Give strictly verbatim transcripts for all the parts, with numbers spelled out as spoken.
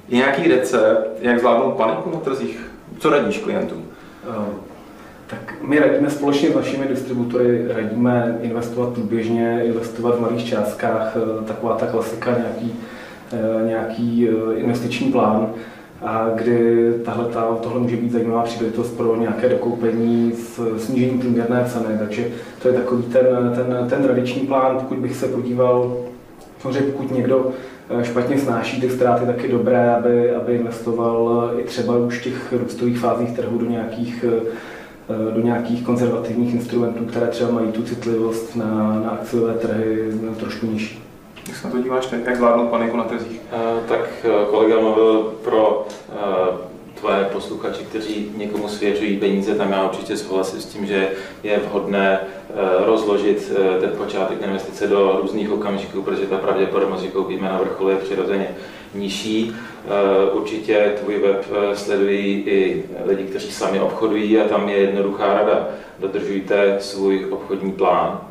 Je nějaký recept, jak zvládnout paniku na trzích? Co radíš klientům? Tak my radíme společně s našimi distributory, radíme investovat průběžně, investovat v malých částkách, taková ta klasika, nějaký, nějaký investiční plán, a kdy tahle, tohle může být zajímavá příležitost pro nějaké dokoupení s snížením průměrné ceny. Takže to je takový ten, ten, ten tradiční plán. Pokud bych se podíval, samozřejmě pokud někdo špatně snáší ty ztráty, tak je dobré, aby, aby investoval i třeba už v těch růstových fázích trhu do nějakých, do nějakých konzervativních instrumentů, které třeba mají tu citlivost na, na akciové trhy trošku nižší. Jak se na to díváš teď, jak zvládnout paniku na trzích? Uh, tak kolega mluvil pro uh, tvoje posluchači, kteří někomu svěřují peníze, tam já určitě souhlasím s tím, že je vhodné uh, rozložit uh, ten počátek investice do různých okamžiků, protože ta pravděpodobnost, že koupíme na vrcholu, je přirozeně nižší. Uh, určitě tvůj web uh, sledují i lidi, kteří sami obchodují, a tam je jednoduchá rada. Dodržujte svůj obchodní plán.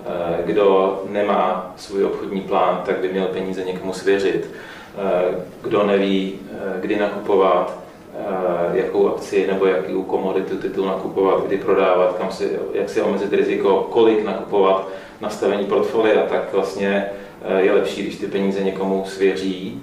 Kdo nemá svůj obchodní plán, tak by měl peníze někomu svěřit. Kdo neví, kdy nakupovat, jakou akci nebo jakou komoditu titul nakupovat, kdy prodávat, kam si, jak si omezit riziko, kolik nakupovat, nastavení portfolia, tak vlastně je lepší, když ty peníze někomu svěří.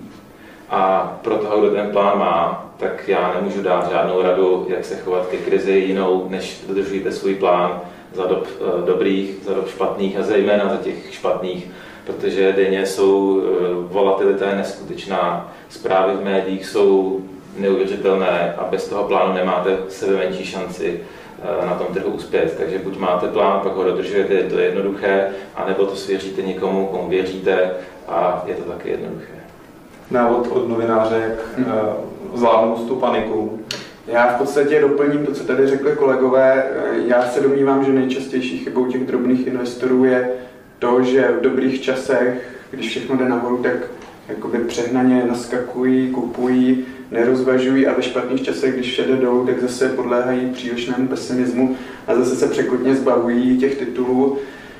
A pro toho, kdo ten plán má, tak já nemůžu dát žádnou radu, jak se chovat ke krizi jinou, než dodržujte svůj plán za dob dobrých, za dob špatných a zejména za těch špatných, protože denně jsou, volatilita je neskutečná, zprávy v médiích jsou neuvěřitelné a bez toho plánu nemáte sebe menší šanci na tom trhu uspět. Takže buď máte plán, pak ho dodržujete, je to jednoduché, anebo to svěříte někomu, komu věříte, a je to taky jednoduché. Návod od novináře, jak zvládnout tu paniku. Já v podstatě doplním to, co tady řekli kolegové. Já se domnívám, že nejčastější chybou těch drobných investorů je to, že v dobrých časech, když všechno jde nahoru, tak jakoby přehnaně naskakují, kupují, nerozvažují, a ve špatných časech, když vše jde dolů, tak zase podléhají přílišnému pesimismu a zase se překotně zbavují těch titulů.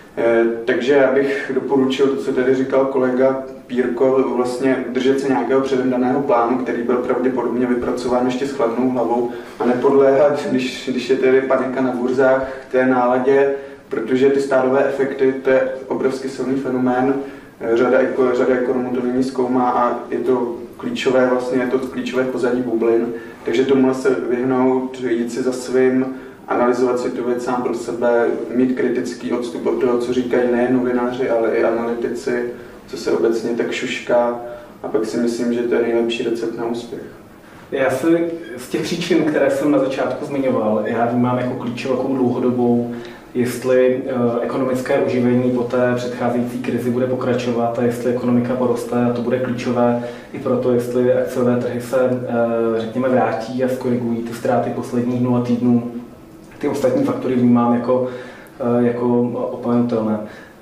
Takže já bych doporučil to, co tady říkal kolega Pírko, vlastně držet se nějakého předem daného plánu, který byl pravděpodobně vypracován ještě s chladnou hlavou, a nepodléhat, když, když je tedy panika na burzách, té náladě, protože ty stádové efekty, to je obrovský silný fenomén, řada, řada ekonomů to nyní zkoumá a je to klíčové, vlastně je to klíčové pozadí bublin, takže tomu se vyhnout, jít si za svým, analyzovat si tu věc sám pro sebe, mít kritický odstup od toho, co říkají nejen novináři, ale i analytici, co se obecně tak šušká, a pak si myslím, že to je nejlepší recept na úspěch. Já si z těch příčin, které jsem na začátku zmiňoval, já vnímám jako klíčovou dlouhodobou, jestli ekonomické oživení po té předcházející krizi bude pokračovat a jestli ekonomika poroste, a to bude klíčové i proto, jestli akciové trhy se, řekněme, vrátí a skorigují ty ztráty posledních dnů a týdnů. Ty ostatní faktory vnímám jako, jako opomenutelné.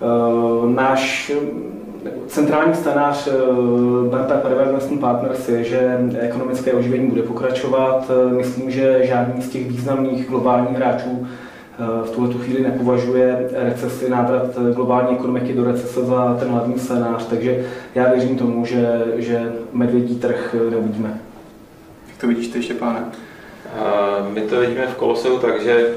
Náš centrální scénář B N P Paribas Investment Partners je, že ekonomické oživení bude pokračovat. Myslím, že žádný z těch významných globálních hráčů v tuhle chvíli nepovažuje recesi, návrat globální ekonomiky do recese za ten hlavní scénář, takže já věřím tomu, že, že medvědí trh neuvidíme. Jak to vidíš ty, Štěpáne? My to vidíme v Koloseu, takže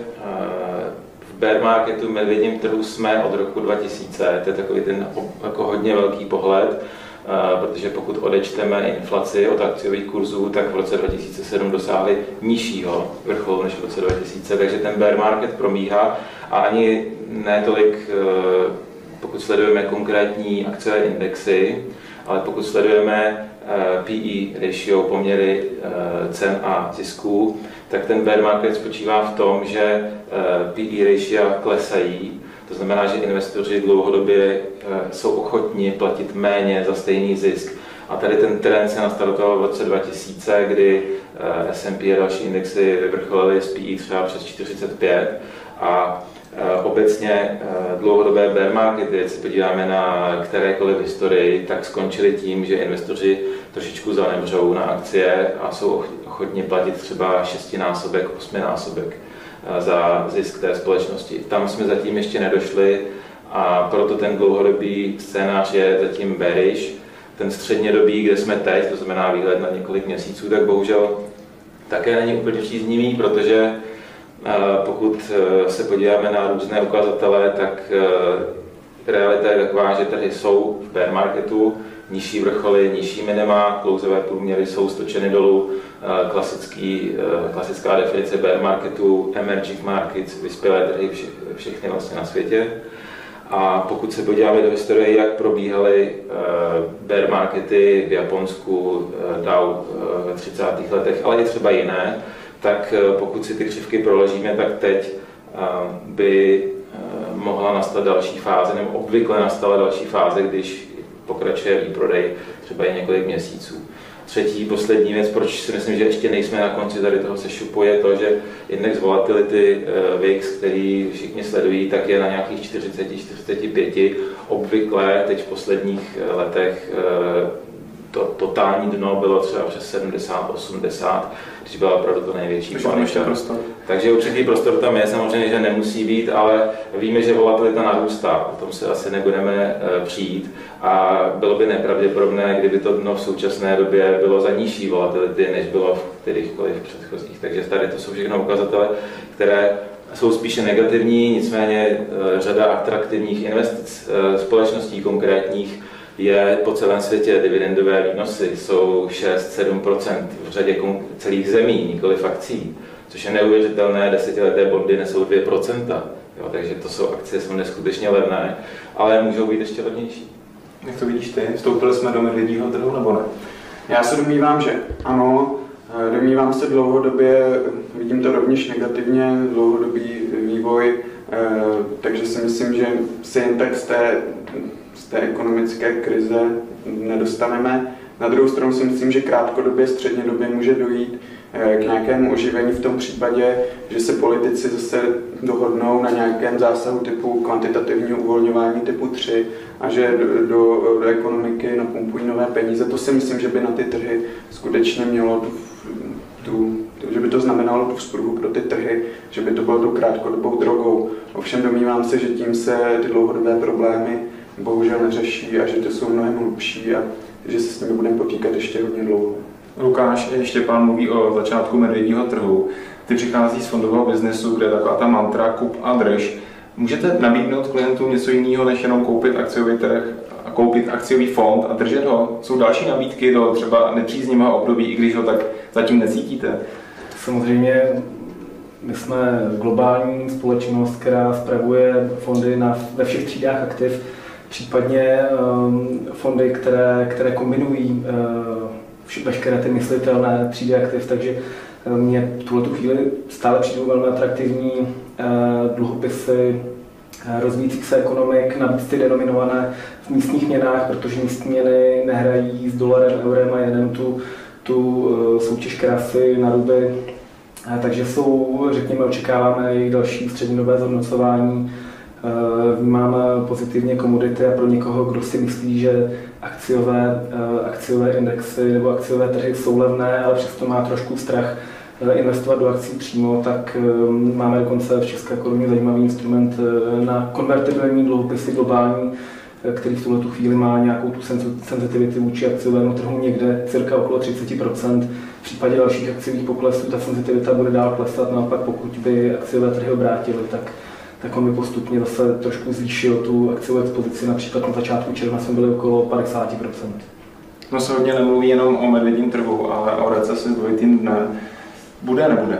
v bear marketu, medvědím trhu jsme od roku dva tisíce, to je takový ten jako hodně velký pohled, protože pokud odečteme inflaci od akciových kurzů, tak v roce dva tisíce sedm dosáhli nižšího vrcholu než v roce dva tisíce, takže ten bear market promíhá, a ani ne tolik, pokud sledujeme konkrétní akciové indexy, ale pokud sledujeme P E ratio, poměry cen a zisků, tak ten bear market spočívá v tom, že P E ratio klesají. To znamená, že investoři dlouhodobě jsou ochotni platit méně za stejný zisk. A tady ten trend se nastartoval v roce dva tisíce, kdy S and P a další indexy vyvrcholily s P E třeba přes čtyřicet pět. A obecně dlouhodobé bear markety, když se podíváme na kterékoliv historii, tak skončily tím, že investoři trošičku zanevřou na akcie a jsou ochotni platit třeba šestinásobek, osminásobek za zisk té společnosti. Tam jsme zatím ještě nedošli, a proto ten dlouhodobý scénář je zatím bearish. ten střednědobý, kde jsme teď, to znamená výhled na několik měsíců, tak bohužel také není úplně příznivý, protože pokud se podíváme na různé ukazatele, tak realita je taková, že trhy jsou v bear marketu, nižší vrcholy, nižší minima, klouzové průměry jsou stočeny dolů, klasický, klasická definice bear marketu, emerging markets, vyspělé trhy, vše, všechny vlastně na světě. A pokud se podíváme do historie, jak probíhaly bear markety v Japonsku, Dow ve třicátých letech, ale i třeba jiné, tak pokud si ty křivky proložíme, tak teď by mohla nastat další fáze, nebo obvykle nastala další fáze, když pokračuje výprodej třeba i několik měsíců. Třetí, poslední věc, proč si myslím, že ještě nejsme na konci tady toho sešupu, je to, že index volatility V I X, který všichni sledují, tak je na nějakých čtyřicet až čtyřicet pět. Obvykle teď v posledních letech to totální dno bylo třeba přes sedmdesát osmdesát, když byla opravdu to největší panika. Takže určitý prostor tam je, samozřejmě, že nemusí být, ale víme, že volatilita narůstá, o tom se asi nebudeme přijít a bylo by nepravděpodobné, kdyby to dno v současné době bylo za nižší volatility, než bylo v kterýchkoliv předchozích. Takže tady to jsou všechno ukazatele, které jsou spíše negativní, nicméně řada atraktivních investic společností konkrétních je po celém světě. Dividendové výnosy jsou šest sedm procent v řadě celých zemí, nikoliv akcí, což je neuvěřitelné, desetileté bondy nesou dvě procenta, jo, takže to jsou akcie, jsou neskutečně levné, ale můžou být ještě levnější. Jak to vidíš ty? Vstoupili jsme do medvědího trhu nebo ne? Já se domnívám, že ano, domnívám se dlouhodobě, vidím to rovněž negativně, dlouhodobý vývoj, takže si myslím, že se jen tak z té z té ekonomické krize nedostaneme. Na druhou stranu si myslím, že krátkodobě, střednědobě může dojít k nějakému oživení v tom případě, že se politici zase dohodnou na nějakém zásahu typu kvantitativního uvolňování typu tři a že do, do, do ekonomiky napumpují nové peníze. To si myslím, že by na ty trhy skutečně mělo tu, tu, že by to znamenalo tu vzpruhu pro ty trhy, že by to bylo tou krátkodobou drogou. Ovšem domnívám se, že tím se ty dlouhodobé problémy bohužel neřeší a že to jsou mnohem hlubší a že se s nimi budeme potýkat ještě hodně dlouho. Lukáš Štěpán mluví o začátku medvědího trhu. Ty přichází z fondového biznesu, kde je taková ta mantra kup a drž. Můžete nabídnout klientům něco jiného, než jenom koupit akciový trh a koupit akciový fond a držet ho? Jsou další nabídky do třeba nepříznivého období, i když ho tak zatím necítíte? Samozřejmě my jsme globální společnost, která spravuje fondy na, ve všech třídách aktiv, případně um, fondy, které, které kombinují uh, veškeré ty myslitelné třídy aktiv, takže uh, mě v tuhle chvíli stále přijdou velmi atraktivní uh, dluhopisy uh, rozvíjících se ekonomik, navíc ty denominované v místních měnách, protože místní měny nehrají s dolarem, eurem a jenem tu, tu uh, soutěž krásy na ruby. Uh, takže jsou, řekněme, očekáváme jejich další střednědobé zhodnocování. Vnímáme pozitivně komodity a pro někoho, kdo si myslí, že akciové, akciové indexy nebo akciové trhy jsou levné, ale přesto má trošku strach investovat do akcí přímo, tak máme dokonce v české koruně zajímavý instrument na konvertibilní dluhopisy globální, který v tuhle chvíli má nějakou tu senzitivity vůči akciovému trhu někde cirka okolo třicet procent. V případě dalších akciových poklesů ta senzitivita bude dál klesat, naopak pokud by akciové trhy obrátily, tak tak on by postupně zase trošku zvýšil tu akciovou expozici, například na začátku června jsme byli okolo padesát procent. No se hodně nemluví jenom o medvědím trhu, ale o recesi s dvojitým dnem. Bude, nebude?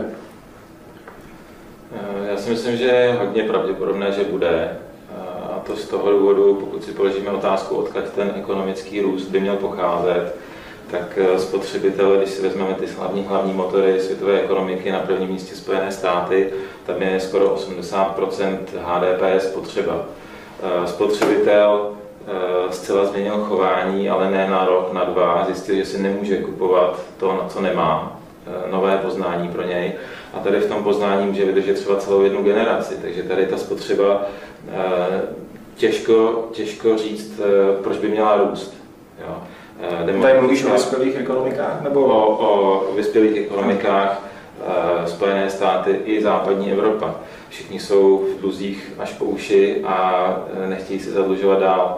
Já si myslím, že je hodně pravděpodobné, že bude. A to z toho důvodu, pokud si položíme otázku, odkud ten ekonomický růst by měl pocházet, tak spotřebitel, když si vezmeme ty hlavní, hlavní motory světové ekonomiky, na prvním místě Spojené státy, tam je skoro osmdesát procent H D P je spotřeba. Spotřebitel zcela změnil chování, ale ne na rok, na dva, zjistil, že si nemůže kupovat to, na co nemá, nové poznání pro něj. A tady v tom poznání může vydržet třeba celou jednu generaci, takže tady ta spotřeba těžko, těžko říct, proč by měla růst. Jo. Tady mluvíš o vyspělých ekonomikách? Nebo o, o vyspělých ekonomikách, Spojené státy i západní Evropa. Všichni jsou v dluzích až po uši a nechtějí se zadlužovat dál.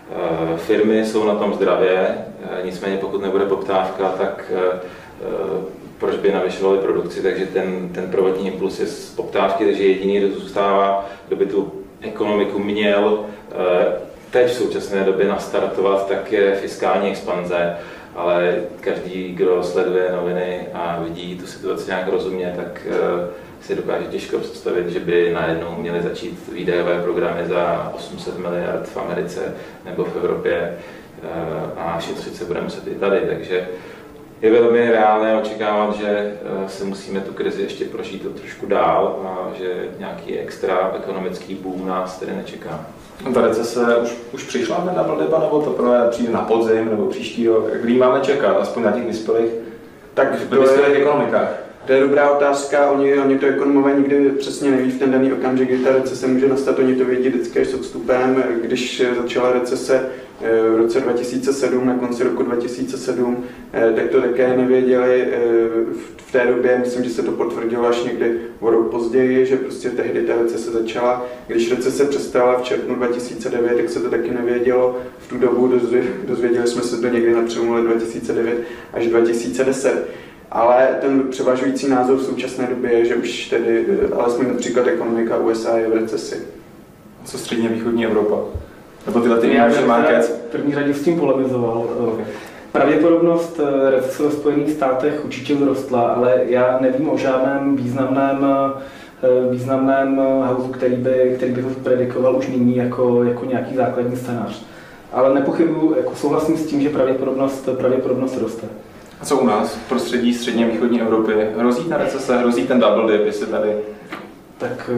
Firmy jsou na tom zdravě, nicméně pokud nebude poptávka, tak proč by navyšovali produkci, takže ten, ten prvotní impuls je z poptávky, takže jediný, kdo zůstává, kdo by tu ekonomiku měl teď v současné době nastartovat, tak je fiskální expanze, ale každý, kdo sleduje noviny a vidí tu situaci nějak rozumně, tak si dokáže těžko představit, že by najednou měli začít výdajové programy za osm set miliard v Americe nebo v Evropě a šetřit se bude muset i tady, takže je velmi reálné očekávat, že se musíme tu krizi ještě prožít o trošku dál a že nějaký extra ekonomický boom nás tedy nečeká. Ta recese už, už přišla na Valdeba, nebo to prvé přijde na podzim, nebo příští rok? Kdy máme čekat, aspoň na těch vyspělých, tak v vyspělých ekonomikách? To je dobrá otázka, oni, oni to ekonomové nikdy přesně neví v ten daný okamžik, kdy ta recese může nastat, oni to vědí vždycky s odstupem. Když začala recese v roce dva tisíce sedm, na konci roku dva tisíce sedm, tak to také nevěděli v té době, myslím, že se to potvrdilo až někdy o rok později, že prostě tehdy ta recese začala. Když recese přestala v červnu dva tisíce devět, tak se to taky nevědělo. V tu dobu dozvěděli jsme se to někdy na přelomu let dva tisíce devět až dva tisíce deset. Ale ten převažující názor v současné době je, že už tedy, alespoň například ekonomika U S A je v recesi. Co střední a východní Evropa? Nebo tyhle ty Já bych v první řadě s tím polemizoval. Pravděpodobnost recese ve Spojených státech určitě vzrostla, ale já nevím o žádném významném, významném hausu, který by, který by to predikoval už nyní jako, jako nějaký základní scénář. Ale nepochybuju, jako souhlasím s tím, že pravděpodobnost, pravděpodobnost roste. A co u nás v prostředí střední a východní Evropy? Hrozí ta recese, hrozí ten double dip, jestli tady? Tak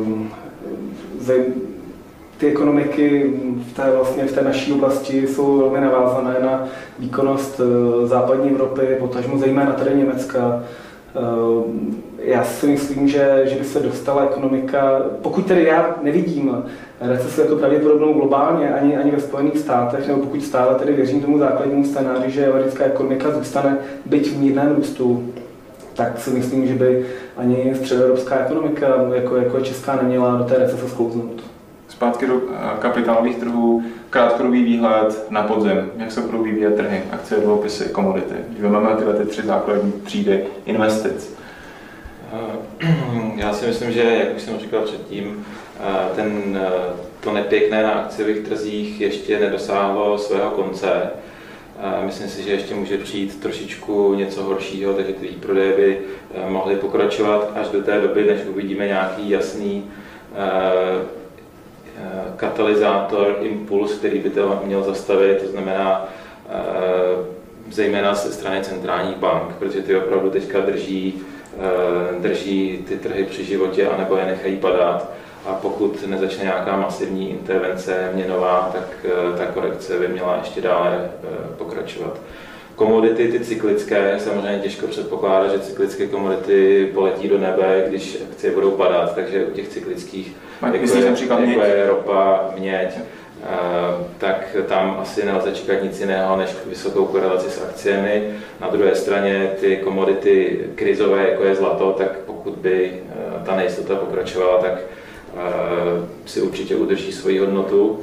ty ekonomiky v té, vlastně v té naší oblasti jsou velmi navázané na výkonnost západní Evropy, potažmo zejména tady Německa. Já si myslím, že, že by se dostala ekonomika, pokud tedy já nevidím recesi jako pravděpodobnou globálně ani, ani ve Spojených státech, nebo pokud stále tedy věřím tomu základnímu scénáři, že americká ekonomika zůstane byť v mírném růstu, tak si myslím, že by ani středoevropská ekonomika, jako, jako česká, neměla do té recese sklouznout. Zpátky do kapitálových trhů, krátkodobý výhled na podzim. Jak se budou vyvíjet trhy, akcie, dluhopisy, komodity? Máme tyhle ty tři základní třídy investic. Já si myslím, že, jak už jsem říkal předtím, ten, to nepěkné na akciových trzích ještě nedosáhlo svého konce. Myslím si, že ještě může přijít trošičku něco horšího, takže ty výprodeje by mohly pokračovat až do té doby, než uvidíme nějaký jasný katalyzátor, impuls, který by to měl zastavit, to znamená zejména ze strany centrálních bank, protože ty opravdu teďka drží, drží ty trhy při životě anebo je nechají padat. A pokud nezačne nějaká masivní intervence měnová, tak ta korekce by měla ještě dále pokračovat. Komodity, ty cyklické, samozřejmě těžko předpokládat, že cyklické komodity poletí do nebe, když akcie budou padat, takže u těch cyklických, jako, je, jako je ropa, měď, tak tam asi nelze čekat nic jiného než vysokou korelaci s akciemi. Na druhé straně ty komodity krizové, jako je zlato, tak pokud by ta nejistota pokračovala, tak si určitě udrží svoji hodnotu.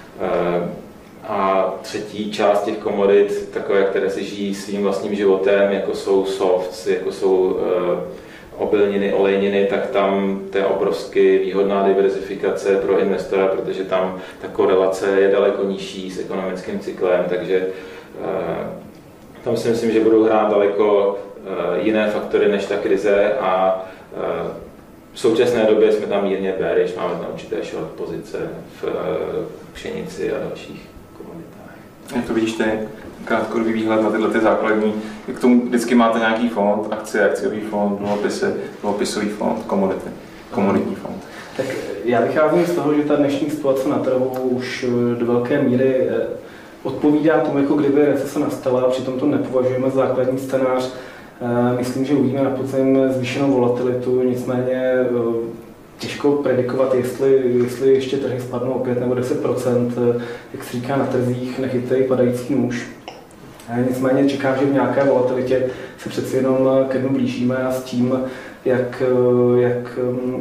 A třetí část těch komodit, takové, které si žijí svým vlastním životem, jako jsou softs, jako jsou obilniny, olejniny, tak tam to je obrovsky výhodná diverzifikace pro investora, protože tam ta korelace je daleko nižší s ekonomickým cyklem, takže tam si myslím, že budou hrát daleko jiné faktory než ta krize a v současné době jsme tam mírně bearish, máme tam určité short pozice v pšenici a dalších komoditách. Jak to vidíš ty? Krátkodobý výhled na tyhle ty základní. K tomu vždycky máte nějaký fond, akcie, akciový fond, dluhopisy, dluhopisový fond, komodity, komoditní fond. Tak já vycházím z toho, že ta dnešní situace na trhu už do velké míry odpovídá tomu, jako kdyby recese nastala, přitom to nepovažujeme za základní scénář. Myslím, že uvidíme na podzim zvýšenou volatilitu, nicméně těžko predikovat, jestli, jestli ještě trhy spadnou o pět nebo deset procent, jak se říká na trzích, nechytej padající nůž. Nicméně čekám, že v nějaké volatilitě se přeci jenom ke dnu blížíme a s tím, jak, jak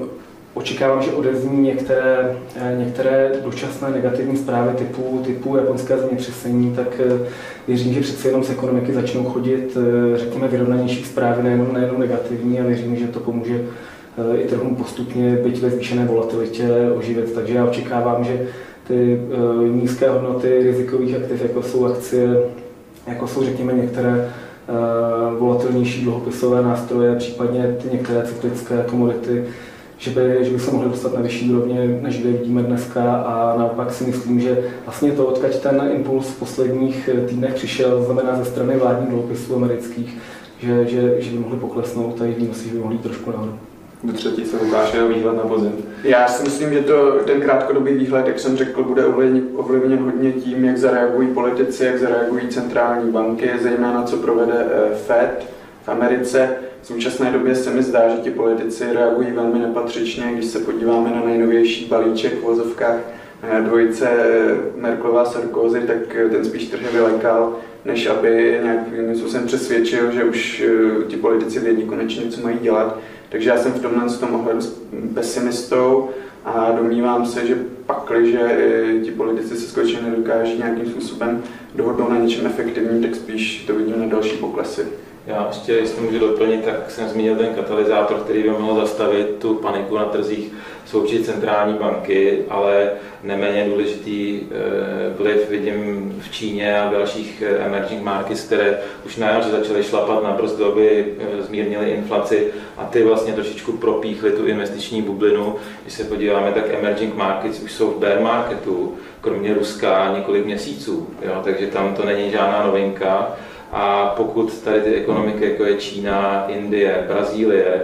očekávám, že odezní některé, některé dočasné negativní zprávy typu, typu japonské zemětřesení, tak věřím, že přece jenom z ekonomiky začnou chodit, řekněme, vyrovnanější zprávy, nejenom, nejenom negativní, a věřím, že to pomůže i trhům postupně, byť ve zvýšené volatilitě, oživit. Takže já očekávám, že ty nízké hodnoty rizikových aktiv, jako jsou akcie, jako jsou, řekněme, některé volatilnější dluhopisové nástroje, případně ty některé cyklické komodity, že by, že by se mohli dostat na vyšší úrovně, než kde vidíme dneska, a naopak si myslím, že vlastně to, odkud ten impuls v posledních týdnech přišel, znamená ze strany vládních dluhopisů amerických, že, že, že by mohly poklesnout a i výnosy by mohly trošku nahoru. Do třetí se ukáže výhled na podzim. Já si myslím, že to, ten krátkodobý výhled, jak jsem řekl, bude ovlivněn hodně tím, jak zareagují politici, jak zareagují centrální banky, zejména co provede Fed v Americe. V současné době se mi zdá, že ti politici reagují velmi nepatřičně, když se podíváme na nejnovější balíček v vozovkách dvojice Merkelová Sarkozy, tak ten spíš trhy vylekal, než aby nějakým způsobem přesvědčil, že už ti politici vědí konečně, co mají dělat. Takže já jsem v tomhle z tom ohledu pesimistou a domnívám se, že pakliže ti politici se skutečně nedokáží nějakým způsobem dohodnout na něčem efektivním, tak spíš to vidím na další poklesy. Já ještě, jestli můžu doplnit, tak jsem zmínil ten katalyzátor, který by mohl zastavit tu paniku na trzích, jsou určitě centrální banky, ale neméně důležitý vliv vidím v Číně a v dalších emerging markets, které už na jaře začaly šlapat na brzdu, aby zmírnily inflaci, a ty vlastně trošičku propíchly tu investiční bublinu. Když se podíváme, tak emerging markets už jsou v bear marketu, kromě Ruska několik měsíců, jo? Takže tam to není žádná novinka. A pokud tady ty ekonomiky, jako je Čína, Indie, Brazílie,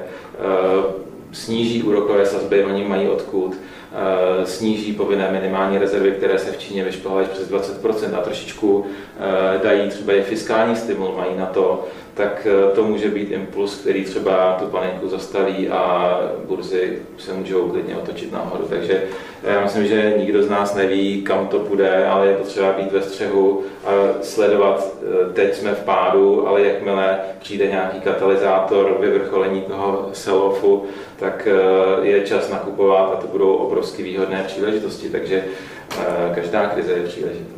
sníží úrokové sazby, oni mají odkud, sníží povinné minimální rezervy, které se v Číně vyšplhaly přes dvacet procent, a trošičku dají třeba i fiskální stimul, mají na to, tak to může být impuls, který třeba tu paniku zastaví a burzy se můžou klidně otočit nahoru. Takže já myslím, že nikdo z nás neví, kam to půjde, ale je potřeba být ve střehu a sledovat. Teď jsme v pádu, ale jakmile přijde nějaký katalyzátor, vyvrcholení toho sell-offu, tak je čas nakupovat a to budou obrovsky výhodné příležitosti. Takže každá krize je příležitost.